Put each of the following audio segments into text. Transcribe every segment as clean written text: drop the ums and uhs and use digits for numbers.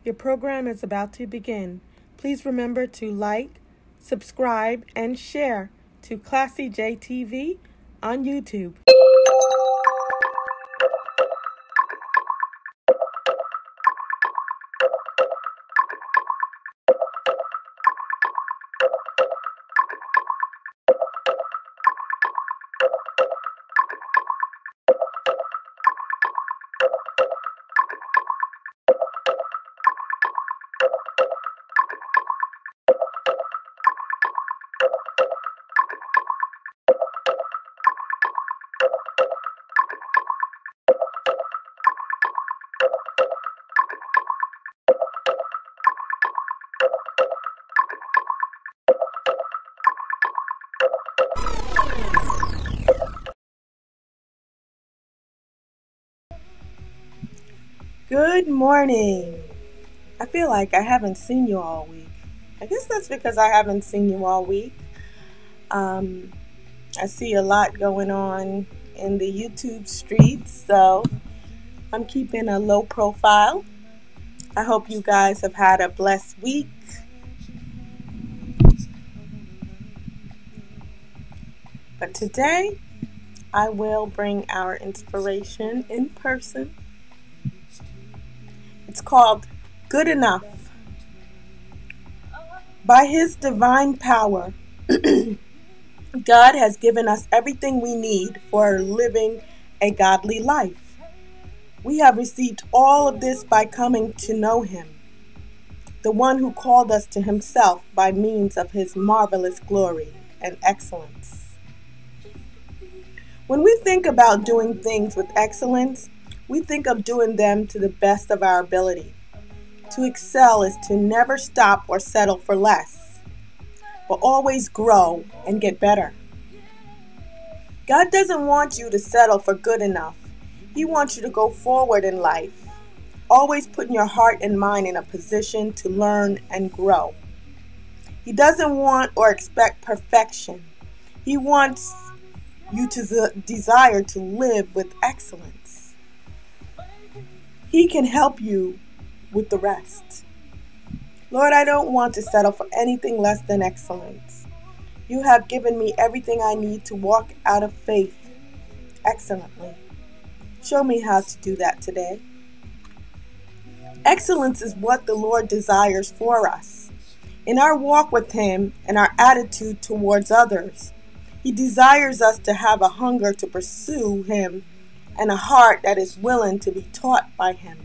Your program is about to begin. Please remember to like, subscribe, and share to Classy JTV on YouTube. Good morning. I feel like I haven't seen you all week. I guess that's because I haven't seen you all week. I see a lot going on in the YouTube streets, so I'm keeping a low profile. I hope you guys have had a blessed week. But today, I will bring our inspiration in person. It's called Good Enough. By His divine power, God has given us everything we need for living a godly life. We have received all of this by coming to know Him, the one who called us to Himself by means of His marvelous glory and excellence. When we think about doing things with excellence, we think of doing them to the best of our ability. To excel is to never stop or settle for less, but always grow and get better. God doesn't want you to settle for good enough. He wants you to go forward in life, always putting your heart and mind in a position to learn and grow. He doesn't want or expect perfection. He wants you to desire to live with excellence. He can help you with the rest. Lord, I don't want to settle for anything less than excellence. You have given me everything I need to walk out of faith excellently. Show me how to do that today. Excellence is what the Lord desires for us. In our walk with Him and our attitude towards others, He desires us to have a hunger to pursue Him and a heart that is willing to be taught by Him.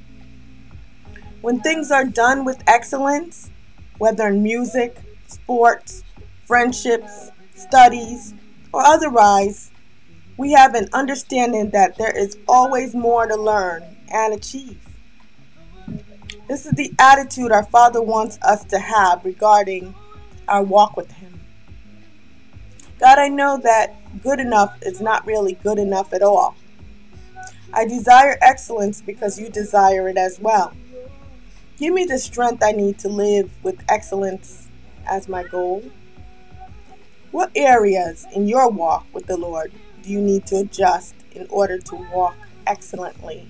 When things are done with excellence, whether in music, sports, friendships, studies, or otherwise, we have an understanding that there is always more to learn and achieve. This is the attitude our Father wants us to have regarding our walk with Him. God, I know that good enough is not really good enough at all. I desire excellence because You desire it as well. Give me the strength I need to live with excellence as my goal. What areas in your walk with the Lord do you need to adjust in order to walk excellently?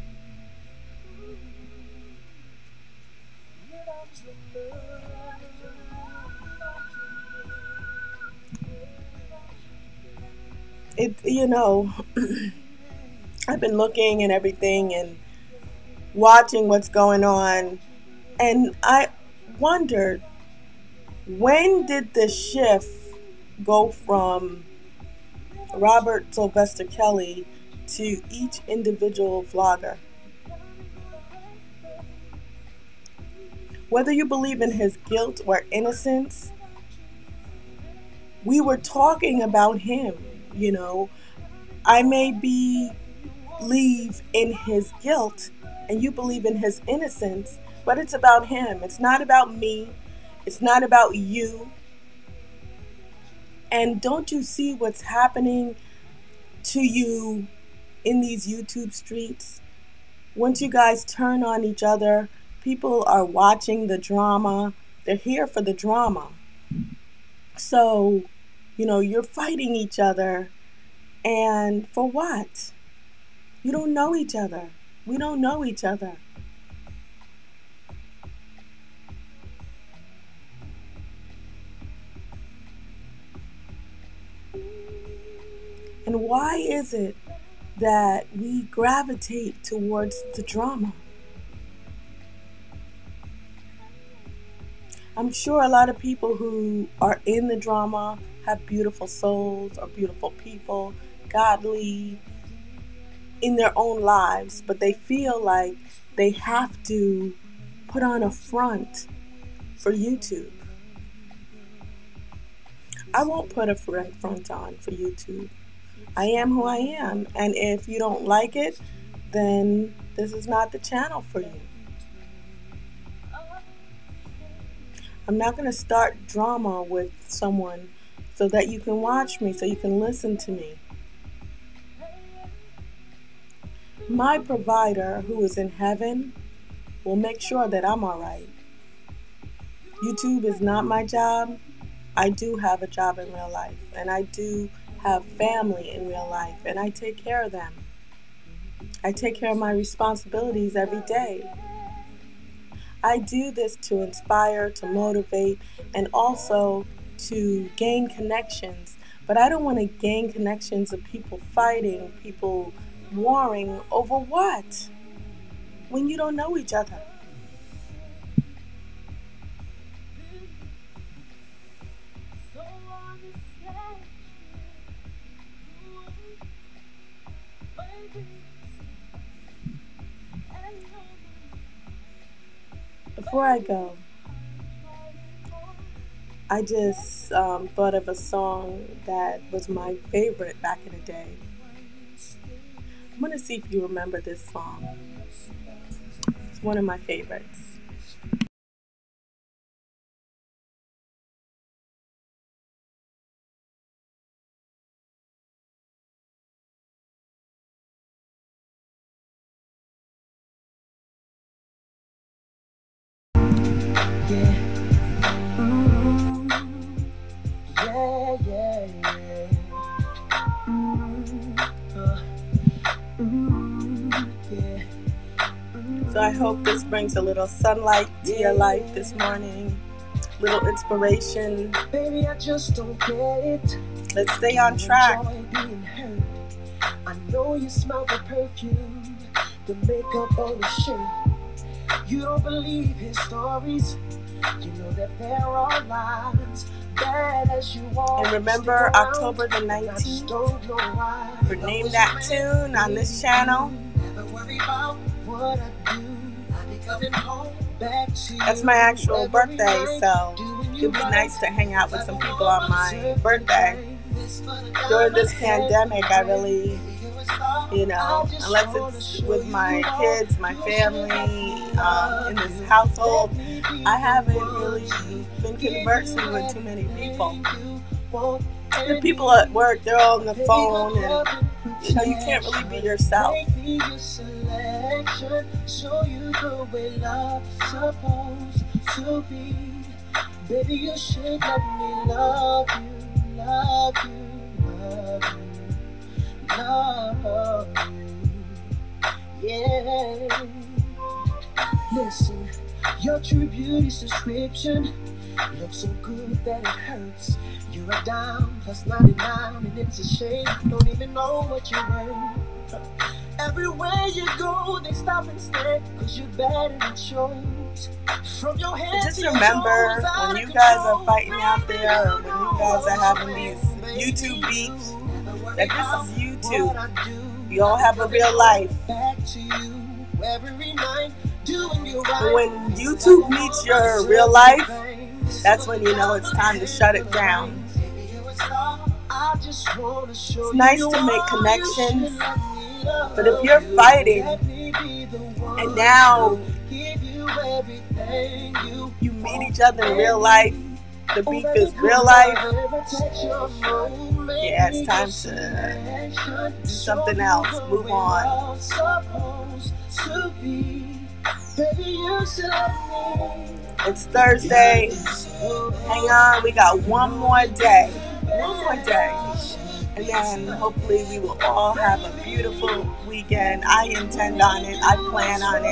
I've been looking and everything and watching what's going on, and I wondered, when did the shift go from Robert Sylvester Kelly to each individual vlogger? Whether you believe in his guilt or innocence, we were talking about him. I may believe in his guilt and you believe in his innocence, but it's about him. It's not about me. It's not about you. And don't you see what's happening to you in these YouTube streets? Once you guys turn on each other, people are watching the drama. They're here for the drama. So, you're fighting each other. And for what? You don't know each other. We don't know each other. And why is it that we gravitate towards the drama? I'm sure a lot of people who are in the drama have beautiful souls or beautiful people, godly in their own lives, but they feel like they have to put on a front for YouTube. I won't put a front on for YouTube. I am who I am, and if you don't like it, then this is not the channel for you. I'm not going to start drama with someone so that you can watch me, so you can listen to me. My provider, who is in heaven, will make sure that I'm all right. YouTube is not my job. I do have a job in real life, and I do have family in real life, and I take care of them. I take care of my responsibilities every day. I do this to inspire, to motivate, and also to gain connections. But I don't want to gain connections of people fighting, people warring over what? When you don't know each other. Before I go, I just thought of a song that was my favorite back in the day. I'm going to see if you remember this song. It's one of my favorites. So I hope this brings a little sunlight to your life this morning, little inspiration. Baby, I just don't get it. Let's stay on track. I know you smell the perfume, the makeup on the shirt. You don't believe his stories. You know that there are lies. Bad as you are. And remember, October the 19th, for Name That Tune on this channel. Never worry about what I do. I'll be coming home back to you. That's my actual birthday, so it'd be nice to hang out with some people on my birthday. During this pandemic, I really, unless it's with my kids, my family, in this household, I haven't really been conversing with too many people. The people at work, they're all on the phone, and you can't really be yourself. Baby, you should let me love you, love you, love you, yeah. Listen, your true beauty's description looks so good that it hurts. You're a dime plus 99, and it's a shame you don't even know what you're worth. Everywhere you go, they stop and stare, 'cause you're bad and it shows. From your head just remember, when you guys are fighting out there, or when you guys are having these YouTube beefs, that this is YouTube. We all have a real life. But when YouTube meets your real life, that's when you know it's time to shut it down. It's nice to make connections, but if you're fighting and now you meet each other in real life, the beef is real life, yeah, it's time to do something else, move on. It's Thursday. Hang on, we got one more day. And then hopefully we will all have a beautiful weekend. I intend on it. I plan on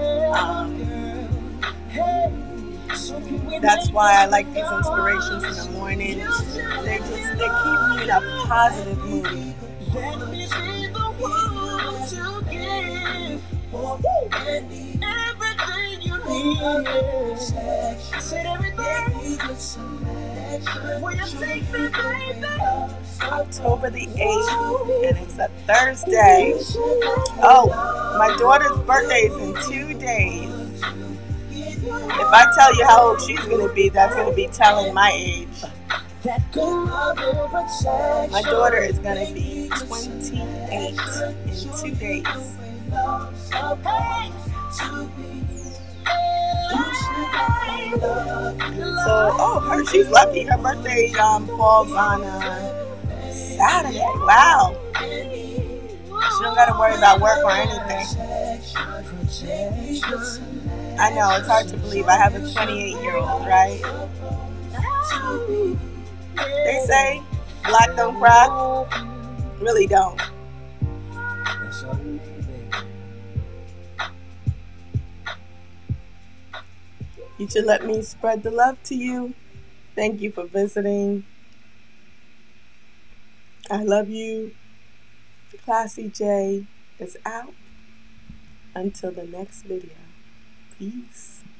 it. That's why I like these inspirations in the morning. They keep me in a positive mood. Let me be the one to give everything you need. Said everything. Will you take me, baby? October the 8th, and it's a Thursday. Oh, my daughter's birthday is in 2 days. If I tell you how old she's going to be, that's going to be telling my age. My daughter is going to be 28 in 2 days. So, she's lucky. Her birthday falls on Saturday. Wow. She don't got to worry about work or anything. I know, it's hard to believe. I have a 28-year-old, right? They say black don't crack. Really don't. You should let me spread the love to you. Thank you for visiting. I love you. Classy J is out. Until the next video. Peace.